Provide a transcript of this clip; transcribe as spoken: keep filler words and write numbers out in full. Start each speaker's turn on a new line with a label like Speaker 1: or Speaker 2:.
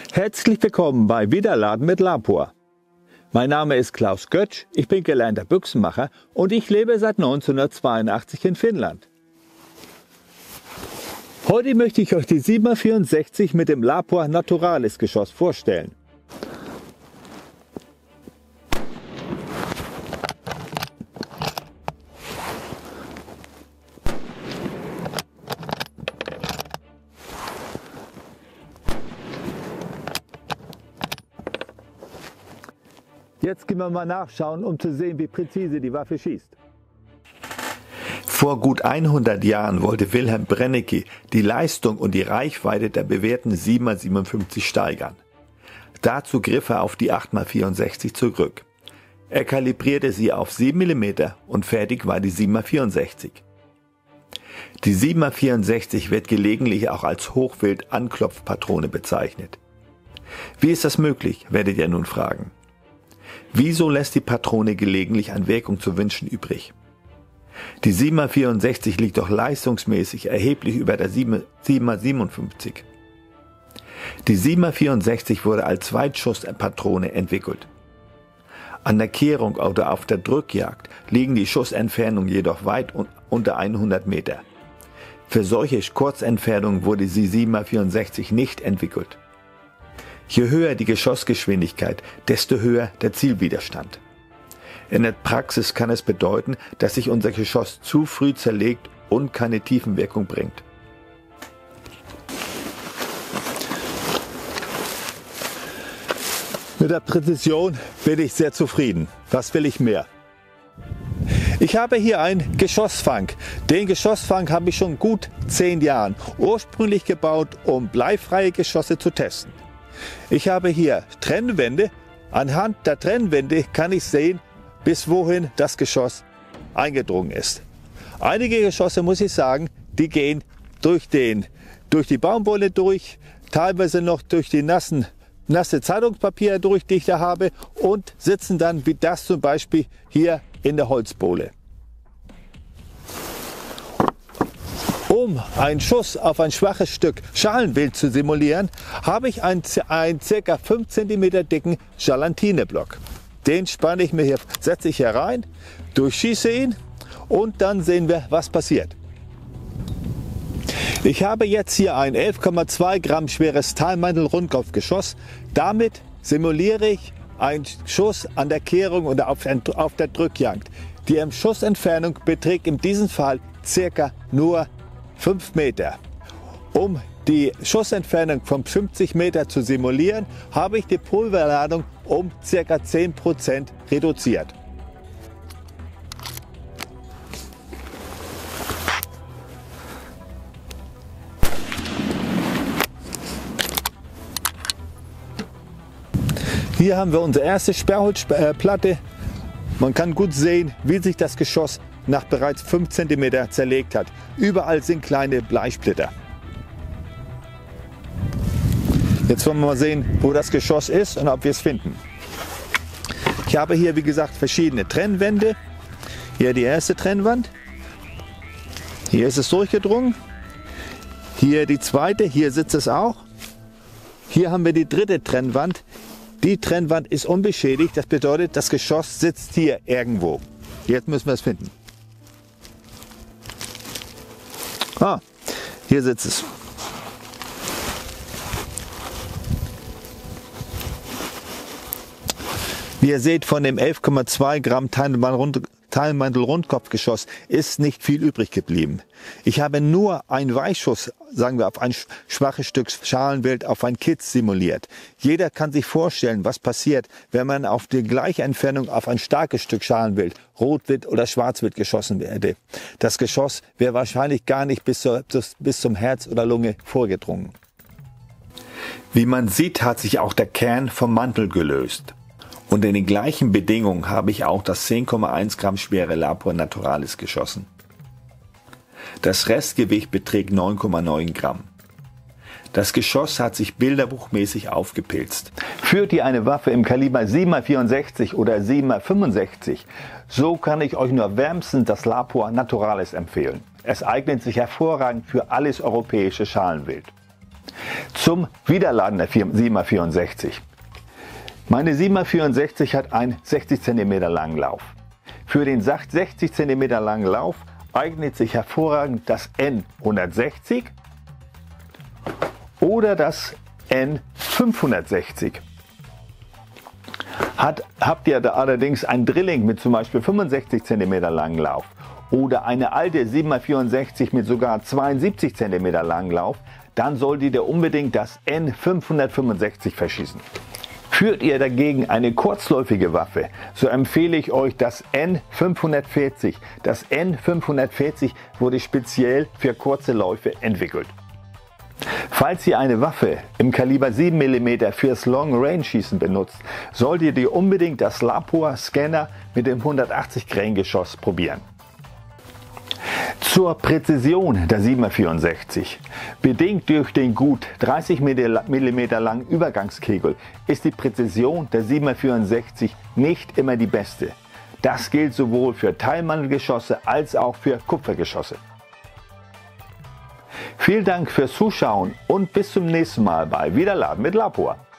Speaker 1: Herzlich willkommen bei Wiederladen mit Lapua. Mein Name ist Klaus Götsch, ich bin gelernter Büchsenmacher und ich lebe seit neunzehnhundertzweiundachtzig in Finnland. Heute möchte ich euch die Sigma vierundsechzig mit dem Lapua Naturalis Geschoss vorstellen. Jetzt gehen wir mal nachschauen, um zu sehen, wie präzise die Waffe schießt.
Speaker 2: Vor gut hundert Jahren wollte Wilhelm Brennecke die Leistung und die Reichweite der bewährten Sigma siebenundfünfzig steigern. Dazu griff er auf die acht mal vierundsechzig zurück. Er kalibrierte sie auf sieben Millimeter und fertig war die Sigma vierundsechzig. Die Sigma vierundsechzig wird gelegentlich auch als Hochwild-Anklopfpatrone bezeichnet. Wie ist das möglich, werdet ihr nun fragen. Wieso lässt die Patrone gelegentlich an Wirkung zu wünschen übrig? Die Sigma vierundsechzig liegt doch leistungsmäßig erheblich über der Sigma siebenundfünfzig. Die Sigma vierundsechzig wurde als Zweitschusspatrone entwickelt. An der Kehrung oder auf der Drückjagd liegen die Schussentfernungen jedoch weit unter hundert Meter. Für solche Kurzentfernungen wurde die Sigma vierundsechzig nicht entwickelt. Je höher die Geschossgeschwindigkeit, desto höher der Zielwiderstand. In der Praxis kann es bedeuten, dass sich unser Geschoss zu früh zerlegt und keine Tiefenwirkung bringt.
Speaker 1: Mit der Präzision bin ich sehr zufrieden. Was will ich mehr? Ich habe hier einen Geschossfang. Den Geschossfang habe ich schon gut zehn Jahren ursprünglich gebaut, um bleifreie Geschosse zu testen. Ich habe hier Trennwände. Anhand der Trennwände kann ich sehen, bis wohin das Geschoss eingedrungen ist. Einige Geschosse, muss ich sagen, die gehen durch, den, durch die Baumwolle durch, teilweise noch durch die nassen, nasse Zeitungspapier durch, die ich da habe, und sitzen dann wie das zum Beispiel hier in der Holzbohle. Um einen Schuss auf ein schwaches Stück Schalenwild zu simulieren, habe ich einen, einen ca. fünf Zentimeter dicken Gelantineblock. Den spanne ich mir hier, setze ich hier rein, durchschieße ihn und dann sehen wir, was passiert. Ich habe jetzt hier ein elf Komma zwei Gramm schweres Talmantel-Rundkopfgeschoss. Damit simuliere ich einen Schuss an der Kehrung oder auf, auf der Drückjagd. Die Schussentfernung beträgt in diesem Fall ca. nur fünf Meter. Um die Schussentfernung von fünfzig Meter zu simulieren, habe ich die Pulverladung um ca. zehn Prozent reduziert. Hier haben wir unsere erste Sperrholzplatte. Man kann gut sehen, wie sich das Geschoss nach bereits fünf Zentimeter zerlegt hat. Überall sind kleine Bleisplitter. Jetzt wollen wir mal sehen, wo das Geschoss ist und ob wir es finden. Ich habe hier, wie gesagt, verschiedene Trennwände. Hier die erste Trennwand. Hier ist es durchgedrungen. Hier die zweite, hier sitzt es auch. Hier haben wir die dritte Trennwand. Die Trennwand ist unbeschädigt. Das bedeutet, das Geschoss sitzt hier irgendwo. Jetzt müssen wir es finden. Ah, hier sitzt es. Wie ihr seht, von dem elf Komma zwei Gramm Talmantel-Rundkopfgeschoss ist nicht viel übrig geblieben. Ich habe nur einen Weichschuss, sagen wir, auf ein schwaches Stück Schalenwild, auf ein Kitz simuliert. Jeder kann sich vorstellen, was passiert, wenn man auf die gleiche Entfernung auf ein starkes Stück Schalenwild, Rotwild oder Schwarzwild geschossen werde. Das Geschoss wäre wahrscheinlich gar nicht bis, zur, bis zum Herz oder Lunge vorgedrungen.
Speaker 2: Wie man sieht, hat sich auch der Kern vom Mantel gelöst. Und in den gleichen Bedingungen habe ich auch das zehn Komma eins Gramm schwere Lapua Naturalis geschossen. Das Restgewicht beträgt neun Komma neun Gramm. Das Geschoss hat sich bilderbuchmäßig aufgepilzt.
Speaker 1: Führt ihr eine Waffe im Kaliber sieben mal vierundsechzig oder sieben mal fünfundsechzig, so kann ich euch nur wärmstens das Lapua Naturalis empfehlen. Es eignet sich hervorragend für alles europäische Schalenwild. Zum Wiederladen der sieben vierundsechzig. Meine sieben vierundsechzig hat einen sechzig Zentimeter langen Lauf. Für den sechzig Zentimeter langen Lauf eignet sich hervorragend das N hundertsechzig oder das N fünfhundertsechzig. Hat, habt ihr da allerdings ein Drilling mit zum Beispiel fünfundsechzig Zentimeter langen Lauf oder eine alte sieben vierundsechzig mit sogar zweiundsiebzig Zentimeter langen Lauf, dann solltet ihr unbedingt das N fünfhundertfünfundsechzig verschießen. Führt ihr dagegen eine kurzläufige Waffe, so empfehle ich euch das N fünfhundertvierzig. Das N fünfhundertvierzig wurde speziell für kurze Läufe entwickelt. Falls ihr eine Waffe im Kaliber sieben Millimeter fürs Long Range Schießen benutzt, solltet ihr unbedingt das Lapua Scanner mit dem hundertachtzig Grain Geschoss probieren. Zur Präzision der sieben vierundsechzig. Bedingt durch den gut dreißig Millimeter langen Übergangskegel ist die Präzision der sieben vierundsechzig nicht immer die beste. Das gilt sowohl für Teilmantelgeschosse als auch für Kupfergeschosse. Vielen Dank fürs Zuschauen und bis zum nächsten Mal bei Wiederladen mit Lapua.